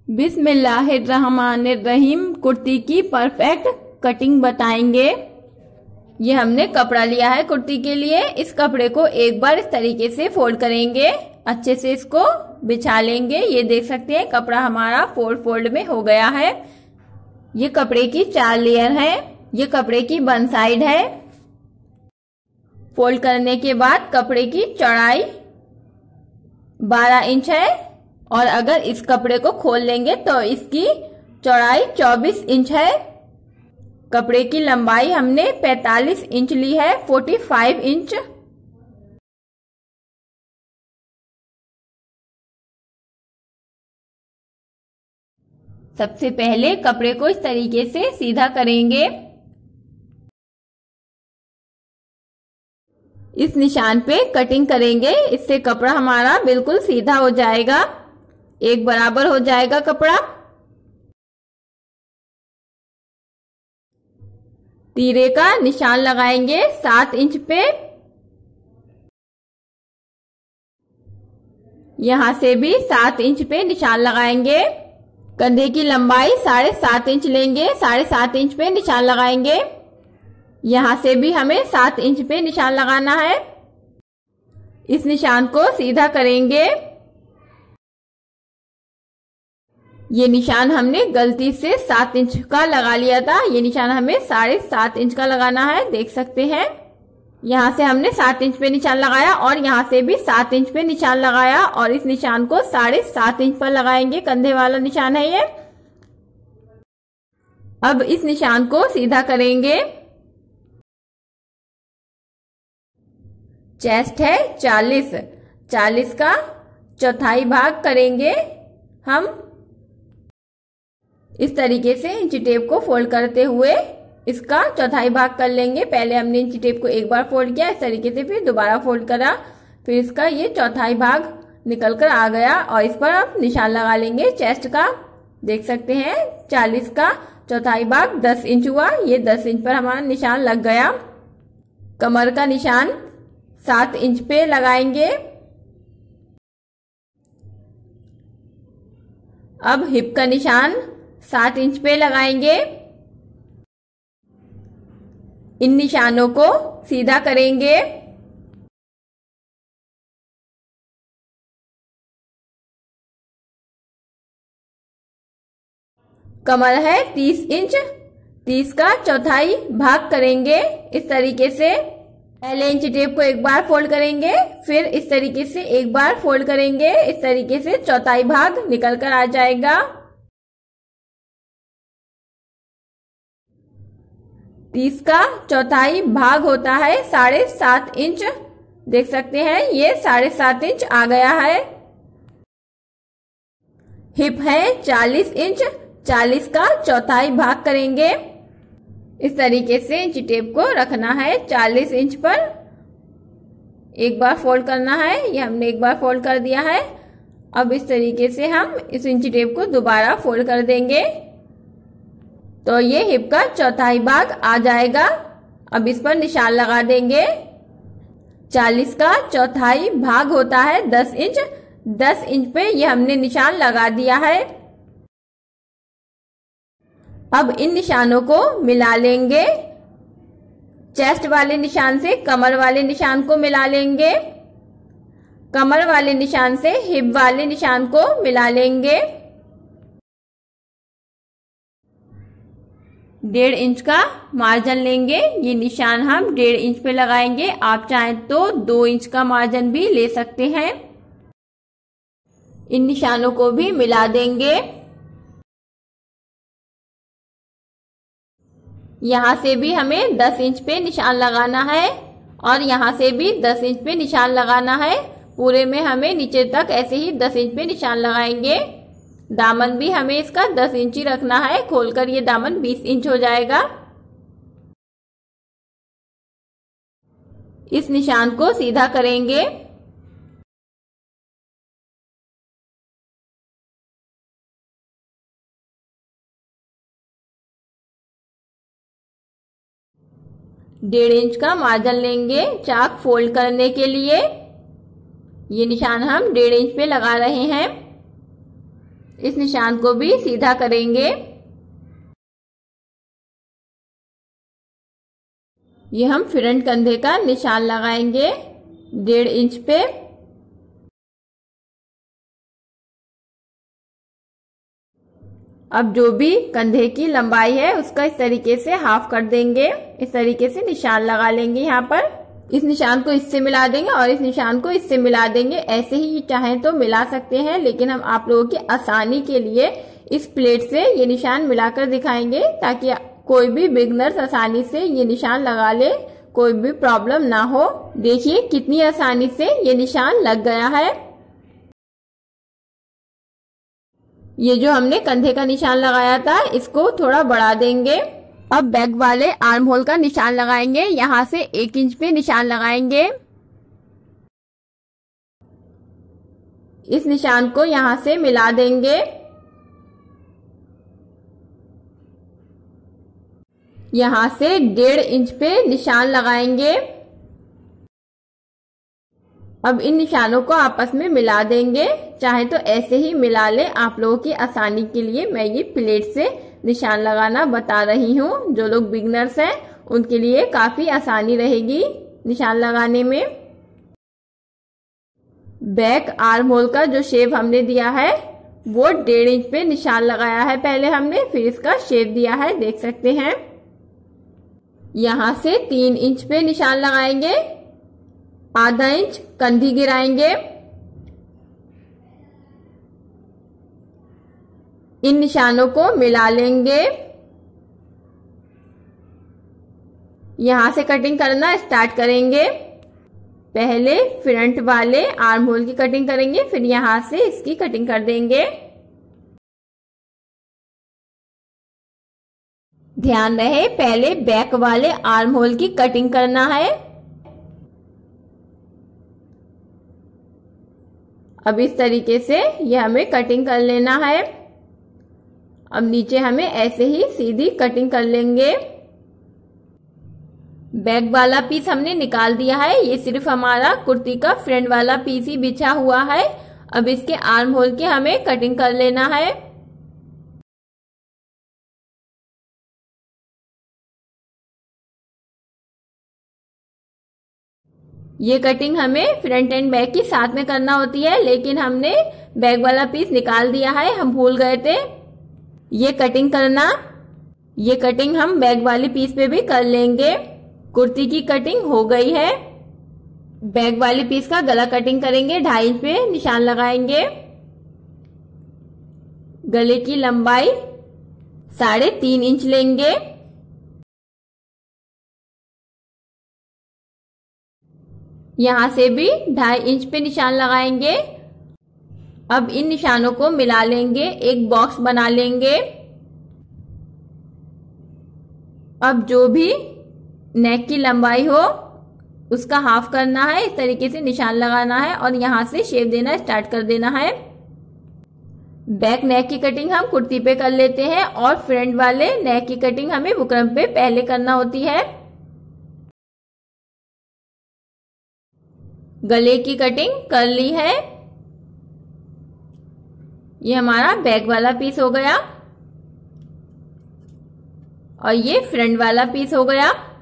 बिस्मिल्लाहिर्रहमानिर्रहीम कुर्ती की perfect cutting बताएंगे। ये हमने कपड़ा लिया है कुर्ती के लिए। इस कपड़े को एक बार इस तरीके से फोल्ड करेंगे, अच्छे से इसको बिछा लेंगे। ये देख सकते हैं कपड़ा हमारा 4 फोल्ड में हो गया है। ये कपड़े की 4 लेयर है। ये कपड़े की 1 साइड है। फोल्ड करने के बाद कपड़े की चौड़ाई 12 इंच है और अगर इस कपड़े को खोल लेंगे तो इसकी चौड़ाई 24 इंच है। कपड़े की लंबाई हमने 45 इंच ली है, 45 इंच। सबसे पहले कपड़े को इस तरीके से सीधा करेंगे। इस निशान पे कटिंग करेंगे, इससे कपड़ा हमारा बिल्कुल सीधा हो जाएगा, एक बराबर हो जाएगा कपड़ा। तीरे का निशान लगाएंगे 7 इंच पे। यहां से भी 7 इंच पे निशान लगाएंगे। कंधे की लंबाई 7.5 इंच लेंगे, 7.5 इंच पे निशान लगाएंगे। यहां से भी हमें 7 इंच पे निशान लगाना है। इस निशान को सीधा करेंगे। ये निशान हमने गलती से 7 इंच का लगा लिया था। ये निशान हमें 7.5 इंच का लगाना है, देख सकते हैं। यहां से हमने 7 इंच पे निशान लगाया और यहां से भी 7 इंच पे निशान लगाया और इस निशान को 7.5 इंच पर लगाएंगे। कंधे वाला निशान है ये। अब इस निशान को सीधा करेंगे। चेस्ट है 40 का चौथाई भाग करेंगे हम। इस तरीके से इंची टेप को फोल्ड करते हुए इसका चौथाई भाग कर लेंगे। पहले हमने इंची टेप को एक बार फोल्ड किया, इस तरीके से फिर दोबारा फोल्ड करा, फिर इसका ये चौथाई भाग निकल कर आ गया और इस पर अब निशान लगा लेंगे चेस्ट का। देख सकते हैं 40 का चौथाई भाग 10 इंच हुआ। ये 10 इंच पर हमारा निशान लग गया। कमर का निशान 7 इंच पे लगाएंगे। अब हिप का निशान 7 इंच पे लगाएंगे। इन निशानों को सीधा करेंगे। कमर है 30 इंच, 30 का चौथाई भाग करेंगे इस तरीके से। पहले इंची टेप को एक बार फोल्ड करेंगे, फिर इस तरीके से एक बार फोल्ड करेंगे। इस तरीके से चौथाई भाग निकल कर आ जाएगा। 30 का चौथाई भाग होता है 7.5 इंच। देख सकते हैं ये 7.5 इंच आ गया है। हिप है 40 इंच, 40 का चौथाई भाग करेंगे। इस तरीके से इंची टेप को रखना है 40 इंच पर। एक बार फोल्ड करना है, ये हमने एक बार फोल्ड कर दिया है। अब इस तरीके से हम इस इंची टेप को दोबारा फोल्ड कर देंगे तो ये हिप का चौथाई भाग आ जाएगा। अब इस पर निशान लगा देंगे। 40 का चौथाई भाग होता है 10 इंच, 10 इंच पे ये हमने निशान लगा दिया है। अब इन निशानों को मिला लेंगे। चेस्ट वाले निशान से कमर वाले निशान को मिला लेंगे। कमर वाले निशान से हिप वाले निशान को मिला लेंगे। 1.5 इंच का मार्जिन लेंगे। ये निशान हम 1.5 इंच पे लगाएंगे। आप चाहें तो 2 इंच का मार्जिन भी ले सकते हैं। इन निशानों को भी मिला देंगे। यहां से भी हमें 10 इंच पे निशान लगाना है और यहां से भी 10 इंच पे निशान लगाना है। पूरे में हमें नीचे तक ऐसे ही 10 इंच पे निशान लगाएंगे। दामन भी हमें इसका 10 इंच ही रखना है। खोलकर ये दामन 20 इंच हो जाएगा। इस निशान को सीधा करेंगे। डेढ़ इंच का मार्जिन लेंगे चाक फोल्ड करने के लिए। ये निशान हम 1.5 इंच पे लगा रहे हैं। इस निशान को भी सीधा करेंगे। ये हम फ्रंट कंधे का निशान लगाएंगे 1.5 इंच पे। अब जो भी कंधे की लंबाई है उसका इस तरीके से हाफ कर देंगे। इस तरीके से निशान लगा लेंगे। यहाँ पर इस निशान को इससे मिला देंगे और इस निशान को इससे मिला देंगे। ऐसे ही चाहें तो मिला सकते हैं, लेकिन हम आप लोगों की आसानी के लिए इस प्लेट से ये निशान मिलाकर दिखाएंगे ताकि कोई भी बिगनर्स आसानी से ये निशान लगा ले, कोई भी प्रॉब्लम ना हो। देखिए कितनी आसानी से ये निशान लग गया है। ये जो हमने कंधे का निशान लगाया था इसको थोड़ा बढ़ा देंगे। अब बैक वाले आर्म होल का निशान लगाएंगे। यहाँ से 1 इंच पे निशान लगाएंगे। इस निशान को यहाँ से मिला देंगे। यहाँ से 1.5 इंच पे निशान लगाएंगे। अब इन निशानों को आपस में मिला देंगे। चाहे तो ऐसे ही मिला लें, आप लोगों की आसानी के लिए मैं ये प्लेट से निशान लगाना बता रही हूँ। जो लोग बिगनर्स हैं उनके लिए काफी आसानी रहेगी निशान लगाने में। बैक आर्म होल का जो शेप हमने दिया है वो 1.5 इंच पे निशान लगाया है पहले हमने, फिर इसका शेप दिया है, देख सकते हैं। यहाँ से 3 इंच पे निशान लगाएंगे। आधा इंच कंधी गिराएंगे। इन निशानों को मिला लेंगे। यहां से कटिंग करना स्टार्ट करेंगे। पहले फ्रंट वाले आर्म होल की कटिंग करेंगे, फिर यहां से इसकी कटिंग कर देंगे। ध्यान रहे पहले बैक वाले आर्म होल की कटिंग करना है। अब इस तरीके से ये हमें कटिंग कर लेना है। अब नीचे हमें ऐसे ही सीधी कटिंग कर लेंगे। बैक वाला पीस हमने निकाल दिया है। ये सिर्फ हमारा कुर्ती का फ्रंट वाला पीस ही बिछा हुआ है। अब इसके आर्म होल की हमें कटिंग कर लेना है। ये कटिंग हमें फ्रंट एंड बैक की साथ में करना होती है, लेकिन हमने बैक वाला पीस निकाल दिया है, हम भूल गए थे ये कटिंग करना। ये कटिंग हम बैक वाले पीस पे भी कर लेंगे। कुर्ती की कटिंग हो गई है। बैक वाले पीस का गला कटिंग करेंगे। 2.5 इंच पे निशान लगाएंगे। गले की लंबाई 3.5 इंच लेंगे। यहां से भी 2.5 इंच पे निशान लगाएंगे। अब इन निशानों को मिला लेंगे, एक बॉक्स बना लेंगे। अब जो भी नेक की लंबाई हो उसका हाफ करना है। इस तरीके से निशान लगाना है और यहां से शेप देना स्टार्ट कर देना है। बैक नेक की कटिंग हम कुर्ती पे कर लेते हैं और फ्रंट वाले नेक की कटिंग हमें बुकरम पे पहले करना होती है। गले की कटिंग कर ली है। ये हमारा बैक वाला पीस हो गया और ये फ्रंट वाला पीस हो गया।